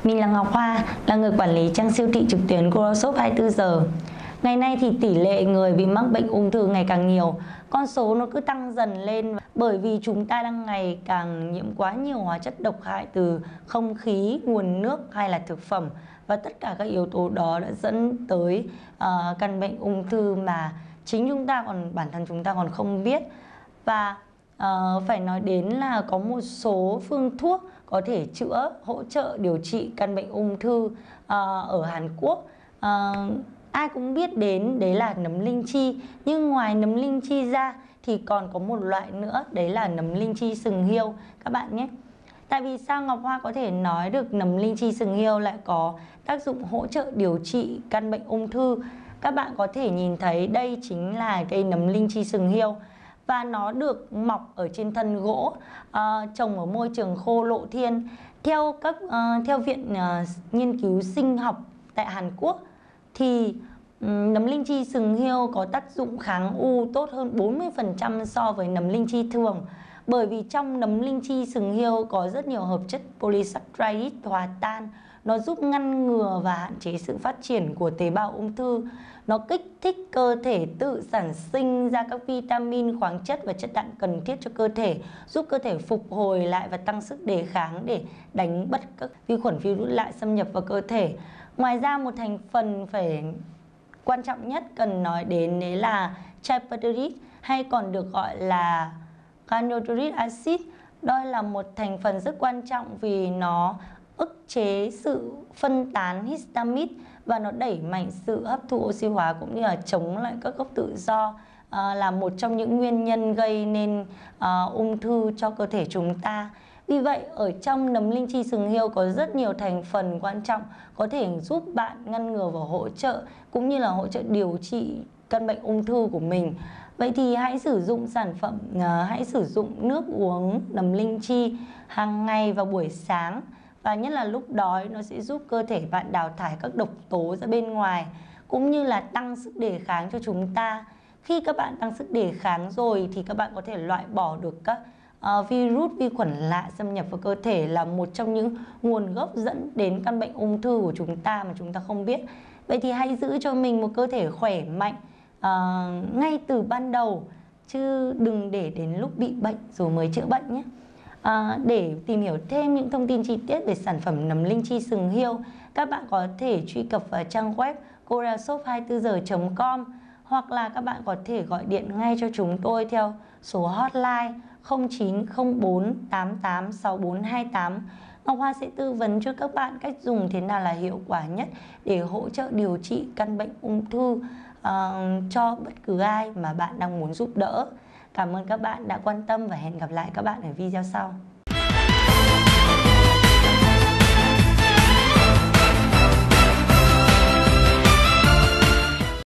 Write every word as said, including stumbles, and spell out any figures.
Mình là Ngọc Hoa, là người quản lý trang siêu thị trực tuyến Coroshop hai mươi tư giờ. Ngày nay thì tỷ lệ người bị mắc bệnh ung thư ngày càng nhiều, con số nó cứ tăng dần lên bởi vì chúng ta đang ngày càng nhiễm quá nhiều hóa chất độc hại từ không khí, nguồn nước hay là thực phẩm, và tất cả các yếu tố đó đã dẫn tới uh, căn bệnh ung thư mà chính chúng ta còn bản thân chúng ta còn không biết. Và uh, phải nói đến là có một số phương thuốc có thể chữa, hỗ trợ điều trị căn bệnh ung thư uh, ở Hàn Quốc. Uh, ai cũng biết đến đấy là nấm linh chi, nhưng ngoài nấm linh chi ra thì còn có một loại nữa, đấy là nấm linh chi sừng hiêu các bạn nhé. Tại vì sao Ngọc Hoa có thể nói được nấm linh chi sừng hiêu lại có tác dụng hỗ trợ điều trị căn bệnh ung thư? Các bạn có thể nhìn thấy đây chính là cây nấm linh chi sừng hiêu, và nó được mọc ở trên thân gỗ, uh, trồng ở môi trường khô lộ thiên. Theo các uh, theo viện uh, nghiên cứu sinh học tại Hàn Quốc thì um, nấm linh chi sừng hiêu có tác dụng kháng u tốt hơn bốn mươi phần trăm so với nấm linh chi thường. Bởi vì trong nấm linh chi sừng hiêu có rất nhiều hợp chất polysaccharide hòa tan, nó giúp ngăn ngừa và hạn chế sự phát triển của tế bào ung thư. Nó kích thích cơ thể tự sản sinh ra các vitamin, khoáng chất và chất đạm cần thiết cho cơ thể, giúp cơ thể phục hồi lại và tăng sức đề kháng để đánh bật các vi khuẩn virus lại xâm nhập vào cơ thể. Ngoài ra, một thành phần phải quan trọng nhất cần nói đến đấy là chylpyrrolic, hay còn được gọi là ganoduric acid. Đó là một thành phần rất quan trọng vì nó ức chế sự phân tán histamine và nó đẩy mạnh sự hấp thụ oxy hóa cũng như là chống lại các gốc tự do, à, là một trong những nguyên nhân gây nên à, ung thư cho cơ thể chúng ta. Vì vậy, ở trong nấm linh chi sừng hiêu có rất nhiều thành phần quan trọng có thể giúp bạn ngăn ngừa và hỗ trợ cũng như là hỗ trợ điều trị căn bệnh ung thư của mình. Vậy thì hãy sử dụng sản phẩm, uh, hãy sử dụng nước uống nấm linh chi hàng ngày vào buổi sáng, và nhất là lúc đói, nó sẽ giúp cơ thể bạn đào thải các độc tố ra bên ngoài cũng như là tăng sức đề kháng cho chúng ta. Khi các bạn tăng sức đề kháng rồi thì các bạn có thể loại bỏ được các uh, virus, vi khuẩn lạ xâm nhập vào cơ thể, là một trong những nguồn gốc dẫn đến căn bệnh ung thư của chúng ta mà chúng ta không biết. Vậy thì hãy giữ cho mình một cơ thể khỏe mạnh uh, ngay từ ban đầu, chứ đừng để đến lúc bị bệnh rồi mới chữa bệnh nhé. À, để tìm hiểu thêm những thông tin chi tiết về sản phẩm nấm linh chi sừng hiêu, các bạn có thể truy cập vào trang web coroshop hai mươi tư giờ chấm com, hoặc là các bạn có thể gọi điện ngay cho chúng tôi theo số hotline không chín không bốn tám tám sáu bốn hai tám. Ngọc Hoa sẽ tư vấn cho các bạn cách dùng thế nào là hiệu quả nhất để hỗ trợ điều trị căn bệnh ung thư uh, cho bất cứ ai mà bạn đang muốn giúp đỡ. Cảm ơn các bạn đã quan tâm và hẹn gặp lại các bạn ở video sau.